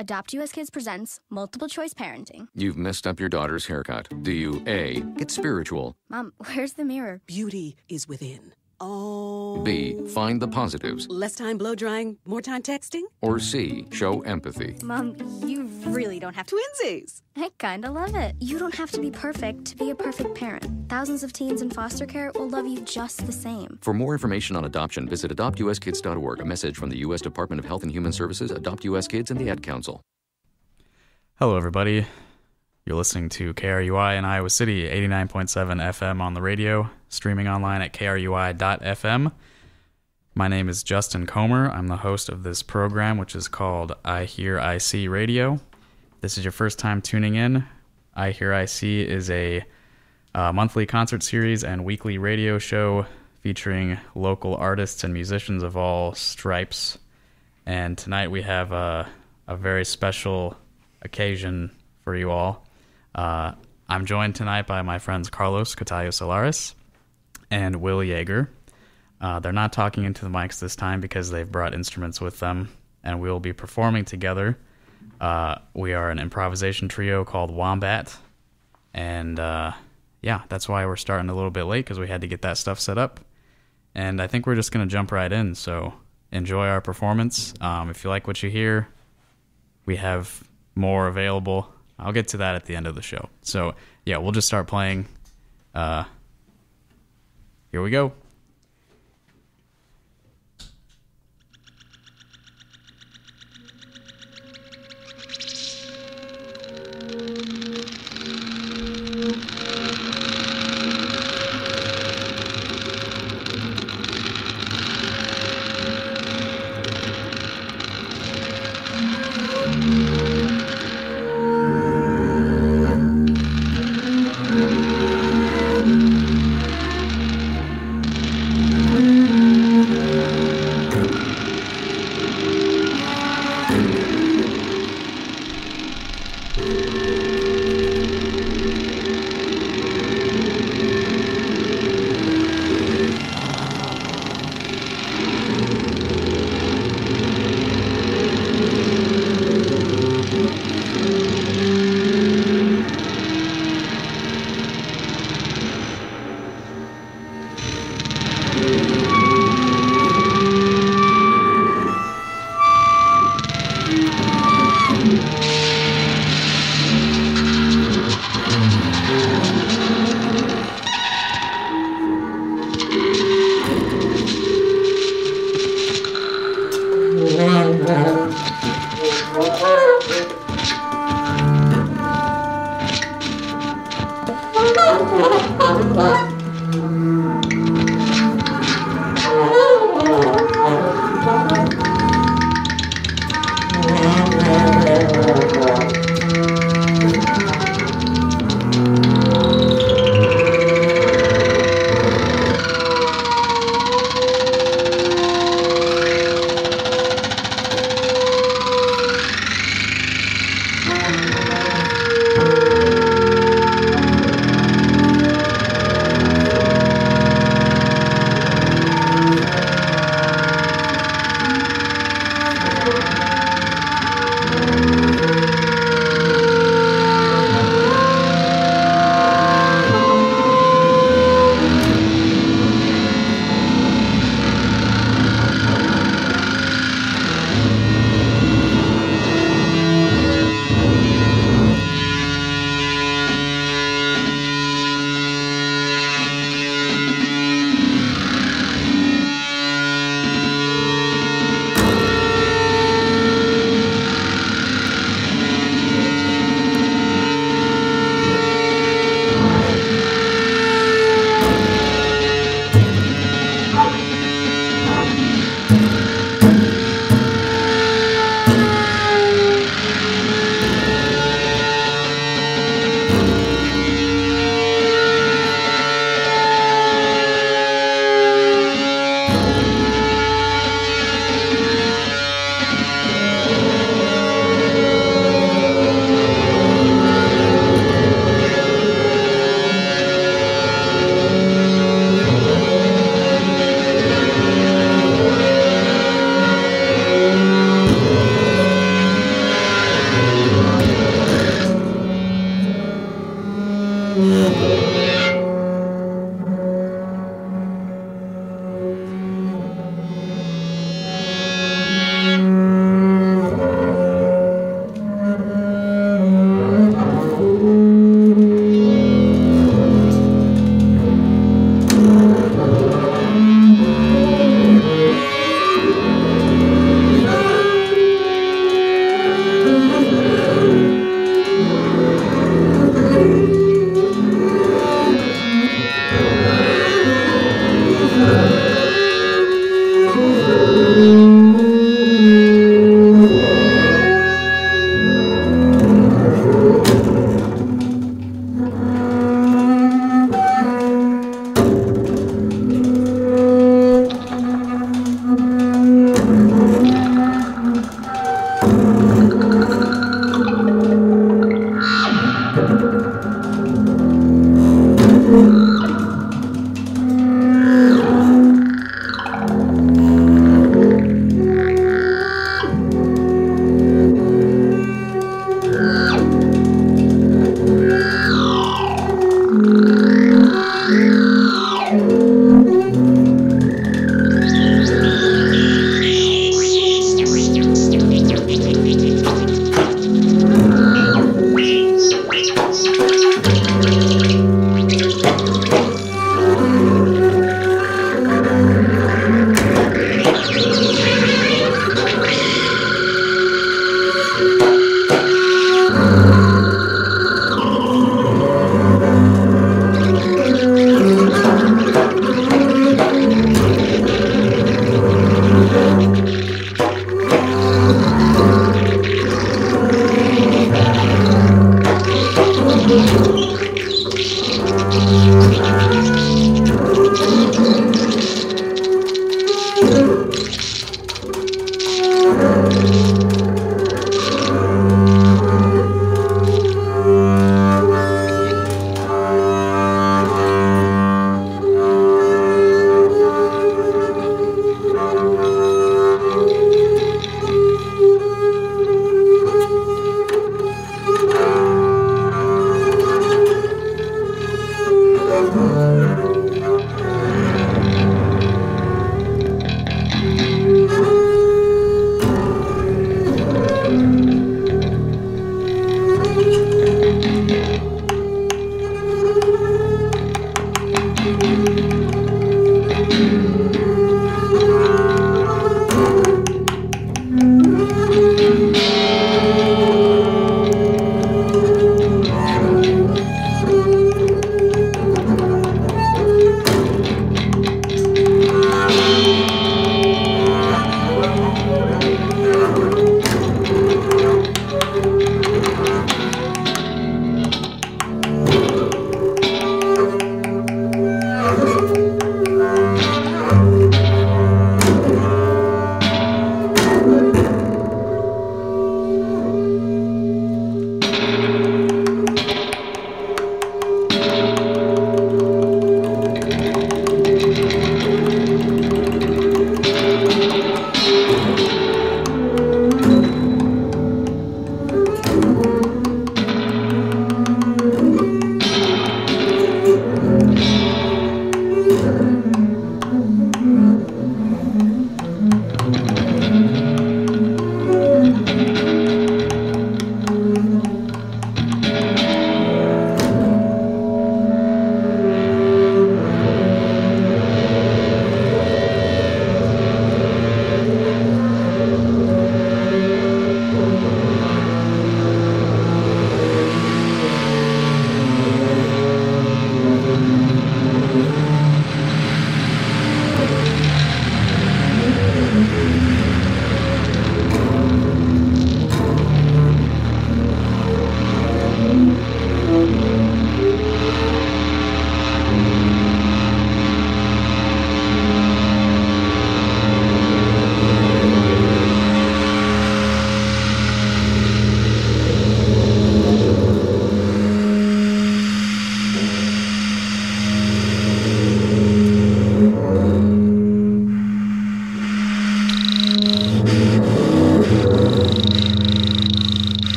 Adopt US Kids presents Multiple Choice Parenting. You've messed up your daughter's haircut. Do you A, get spiritual? Mom, where's the mirror? Beauty is within. Oh. B, find the positives? Less time blow drying, more time texting? Or C, show empathy? Mom, you really don't have to. Twinsies! I kinda love it. You don't have to be perfect to be a perfect parent. Thousands of teens in foster care will love you just the same. For more information on adoption, visit adoptuskids.org. A message from the U.S. Department of Health and Human Services, Adopt U.S. Kids, and the Ad Council. Hello, everybody. You're listening to KRUI in Iowa City, 89.7 FM on the radio, streaming online at krui.fm. My name is Justin Comer. I'm the host of this program, which is called iHearIC Radio. If this is your first time tuning in, iHearIC is a monthly concert series and weekly radio show featuring local artists and musicians of all stripes. And tonight we have a very special occasion for you all. I'm joined tonight by my friends Carlos Catallo-Solares and Will Yeager. They're not talking into the mics this time because they've brought instruments with them, and we'll be performing together. We are an improvisation trio called WOMBAT, and that's why we're starting a little bit late, because we had to get that stuff set up. And I think we're just going to jump right in, so enjoy our performance. If you like what you hear, we have more available. I'll get to that at the end of the show. So, yeah, we'll just start playing. Here we go.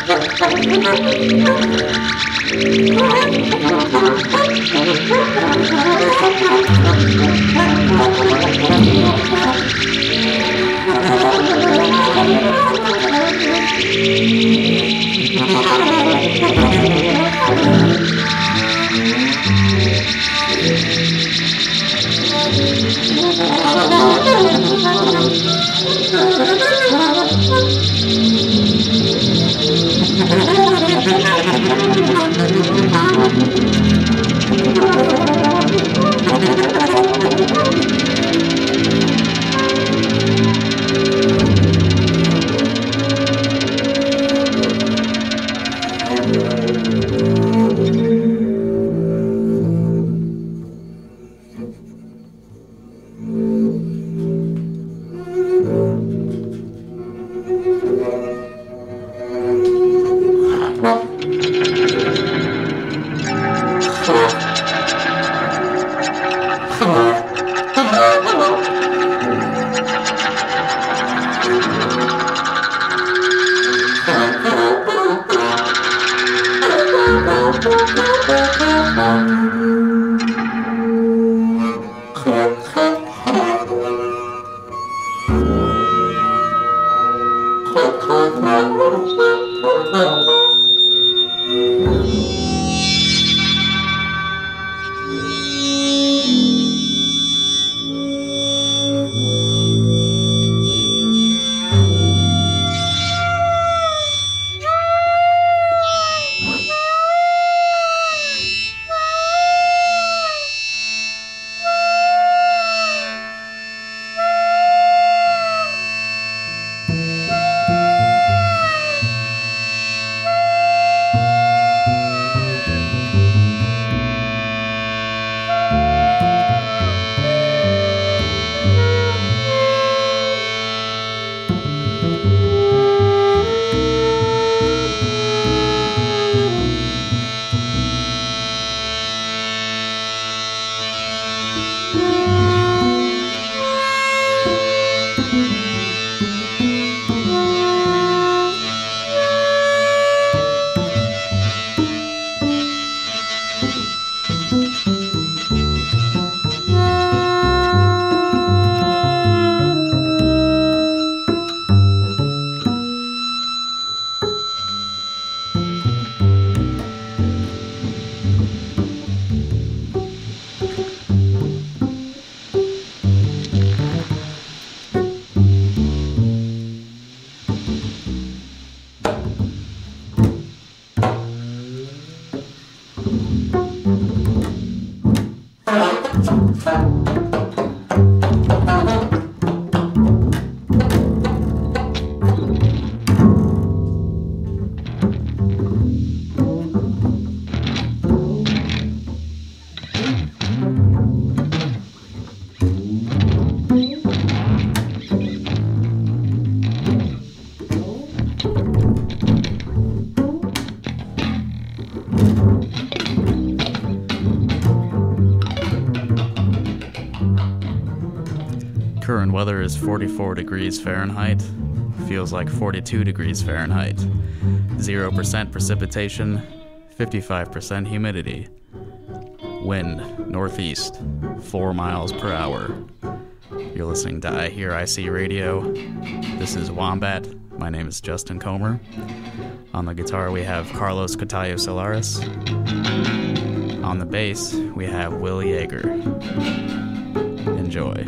Current weather is 44 degrees Fahrenheit. Feels like 42 degrees Fahrenheit. 0% precipitation, 55% humidity. Wind, northeast, 4 miles per hour. You're listening to iHearIC Radio. This is WOMBAT. My name is Justin Comer. On the guitar, we have Carlos Catayo Solares. On the bass, we have Will Yeager. Enjoy.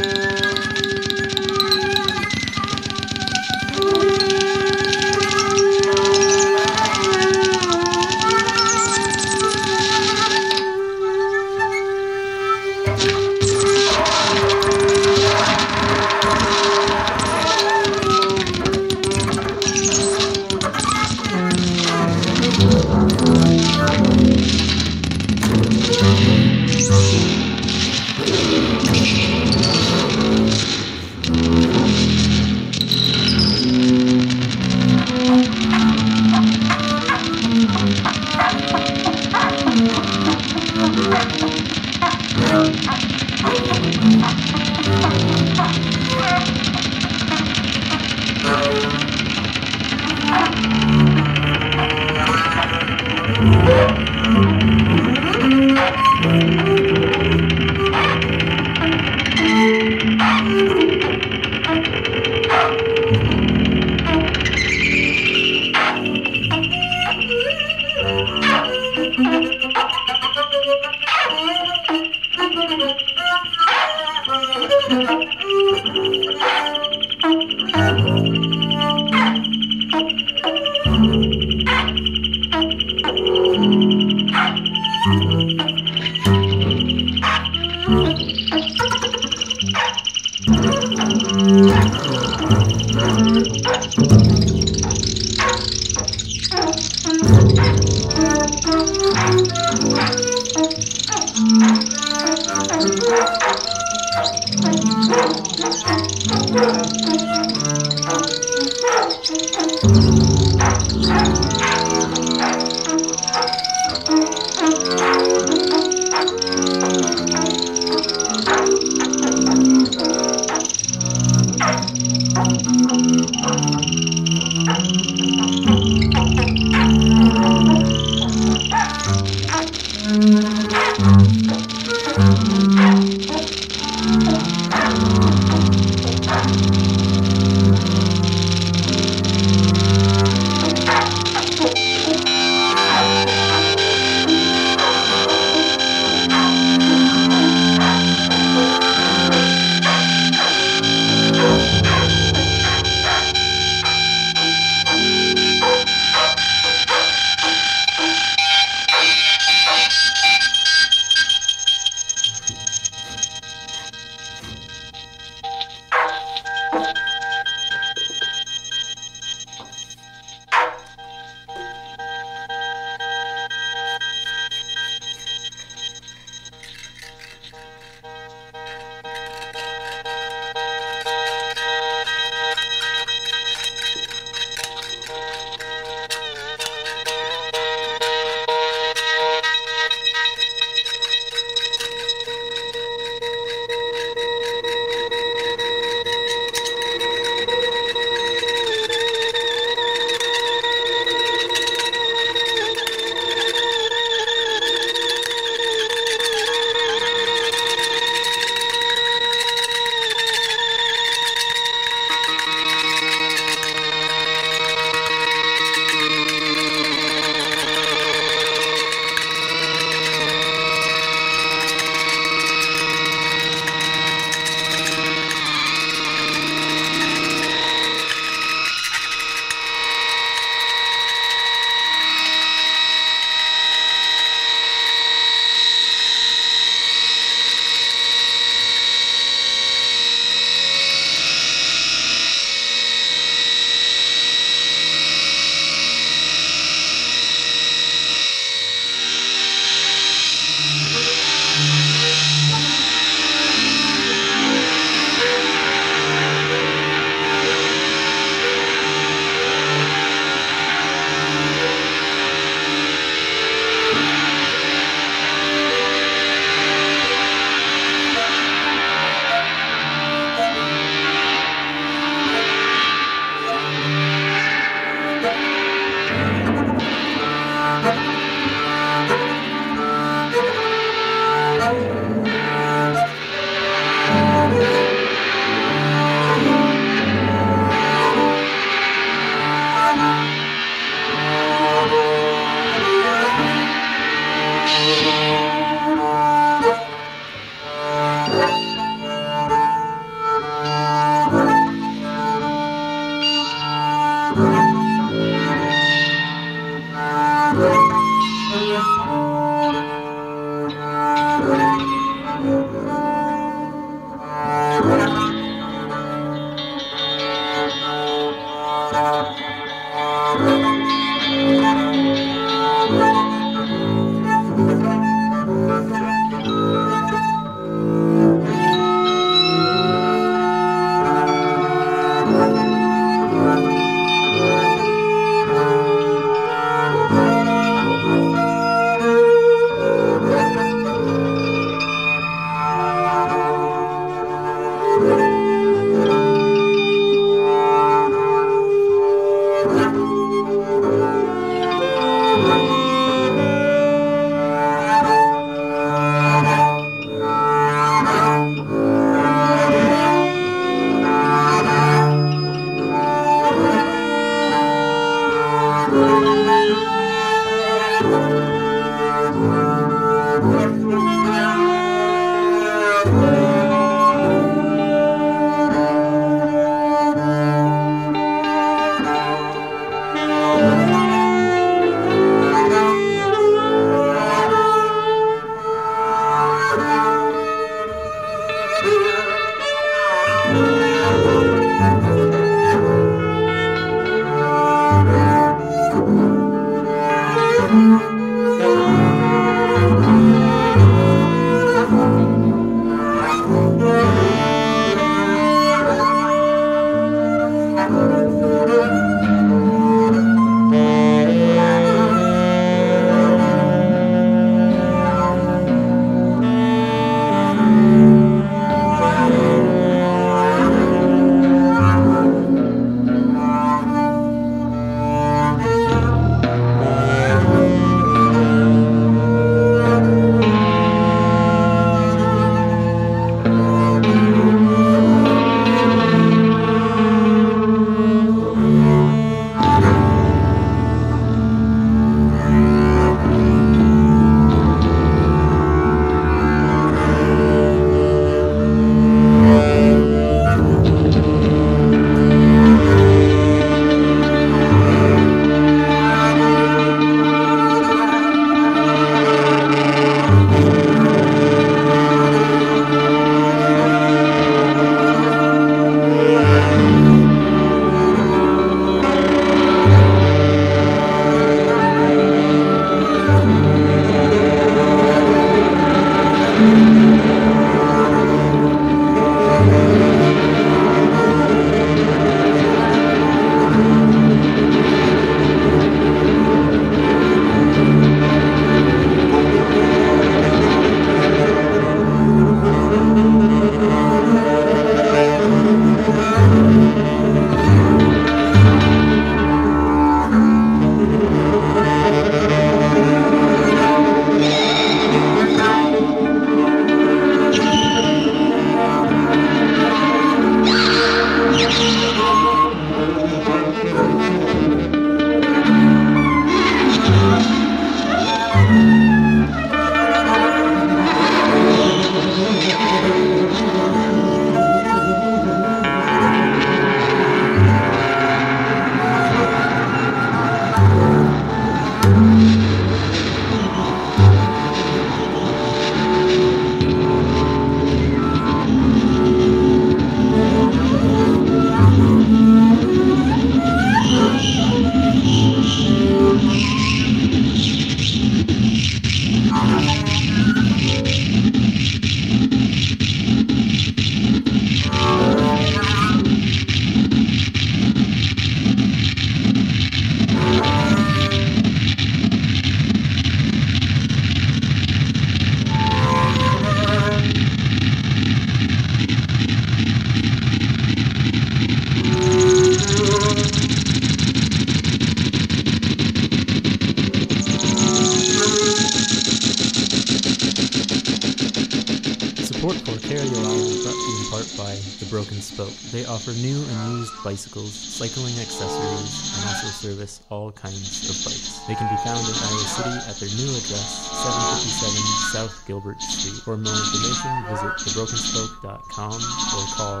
They offer new and used bicycles, cycling accessories, and also service all kinds of bikes. They can be found in Iowa City at their new address, 757 South Gilbert Street. For more information, visit thebrokenSpoke.com or call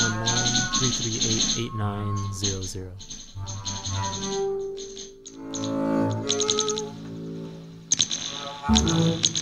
319-338-8900.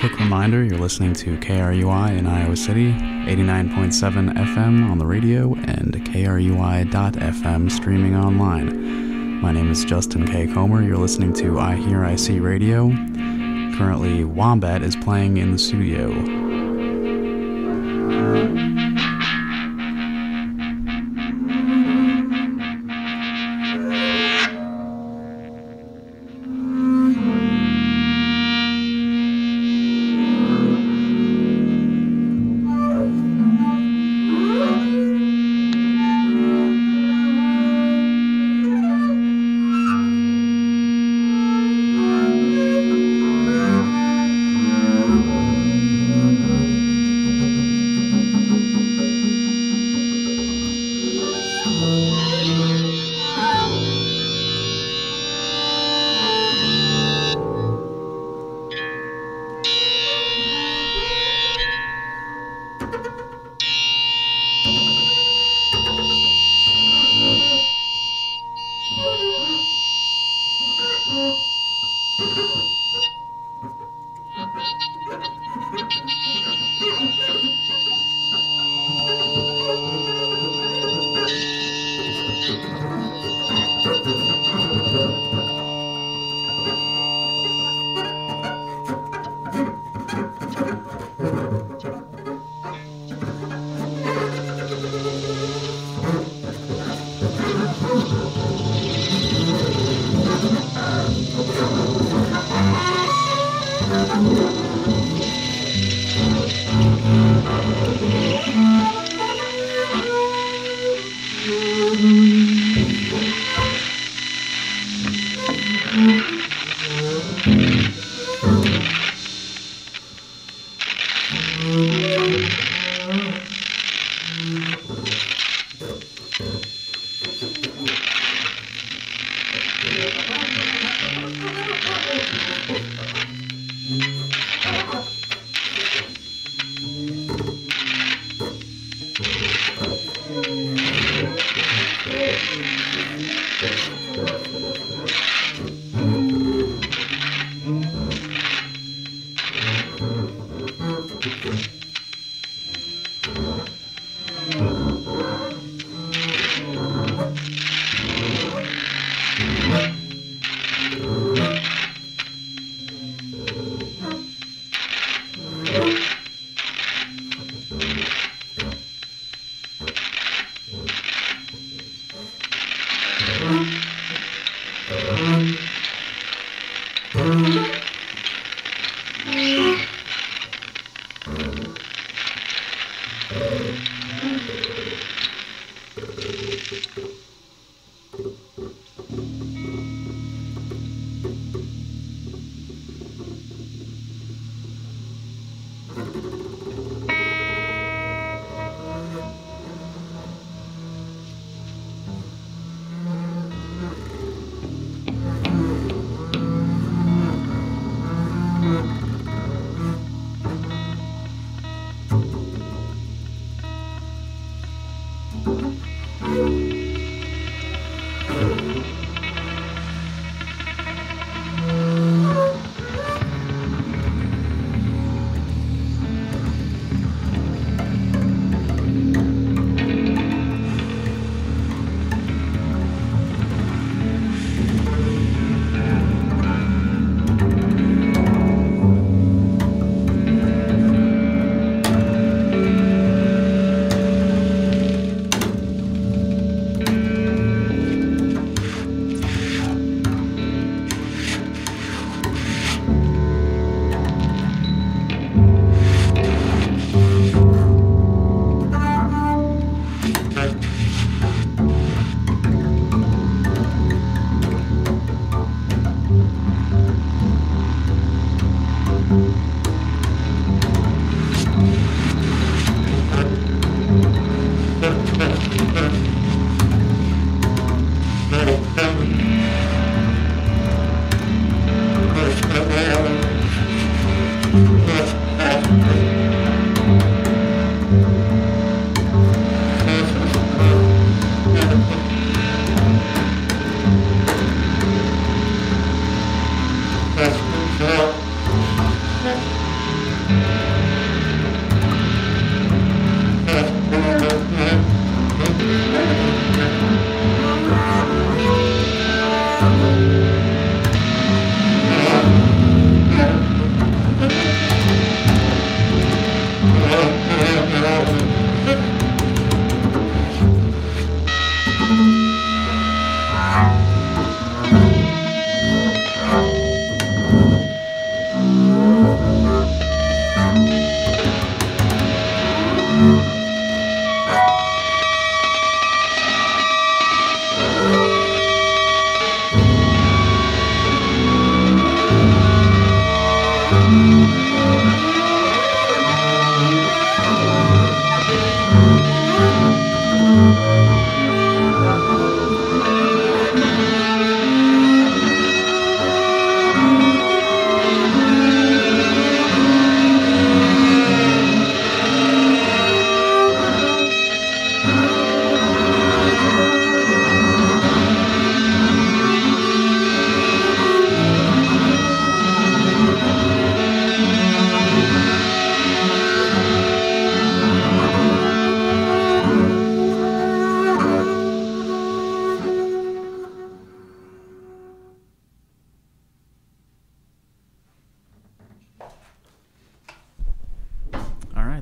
quick reminder, you're listening to KRUI in Iowa City, 89.7 FM on the radio, and KRUI.FM streaming online. My name is Justin K. Comer. You're listening to iHearIC Radio. Currently, WOMBAT is playing in the studio.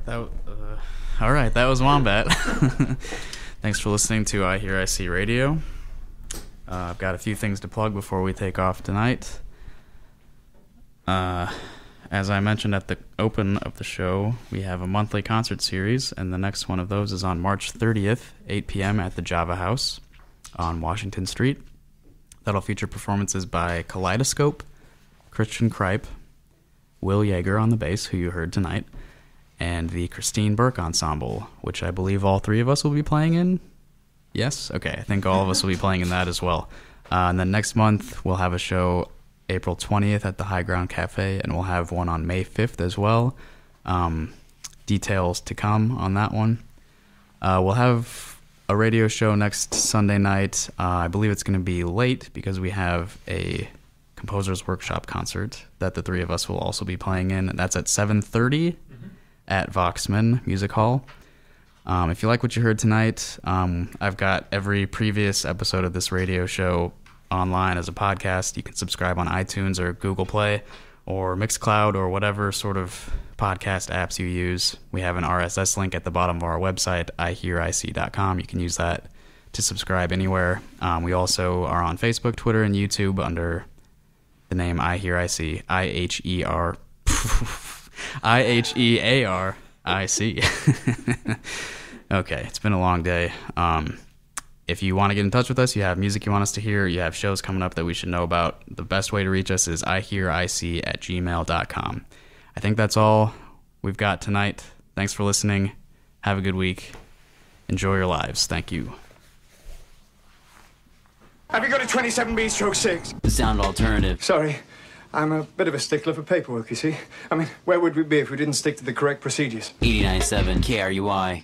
All right, that was Wombat. Thanks for listening to iHearIC Radio. I've got a few things to plug before we take off tonight. As I mentioned at the open of the show, we have a monthly concert series, and the next one of those is on March 30th, 8 p.m. at the Java House on Washington Street. That'll feature performances by Kaleidoscope, Christian Kripe, Will Yeager on the bass, who you heard tonight, and the Christine Burke Ensemble, which I believe all three of us will be playing in. Yes? Okay, I think all of us will be playing in that as well. And then next month, we'll have a show April 20th at the High Ground Cafe, and we'll have one on May 5th as well. Details to come on that one. We'll have a radio show next Sunday night. I believe it's going to be late because we have a Composers Workshop concert that the three of us will also be playing in. And that's at 7:30 at Voxman Music Hall. If you like what you heard tonight, I've got every previous episode of this radio show online as a podcast. You can subscribe on iTunes or Google Play or Mixcloud or whatever sort of podcast apps you use. We have an RSS link at the bottom of our website, iHearIC.com. You can use that to subscribe anywhere. We also are on Facebook, Twitter, and YouTube under the name iHearIC, IHEARIC. Okay, it's been a long day. If you want to get in touch with us, you have music you want us to hear, you have shows coming up that we should know about, the best way to reach us is ihearic@gmail.com. I think that's all we've got tonight. Thanks for listening. Have a good week. Enjoy your lives. Thank you. Have you got a 27B stroke 6? The sound alternative. Sorry, I'm a bit of a stickler for paperwork, you see. I mean, where would we be if we didn't stick to the correct procedures? 89.7 KRUI.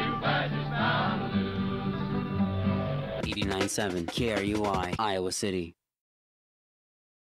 KRUI, Iowa City.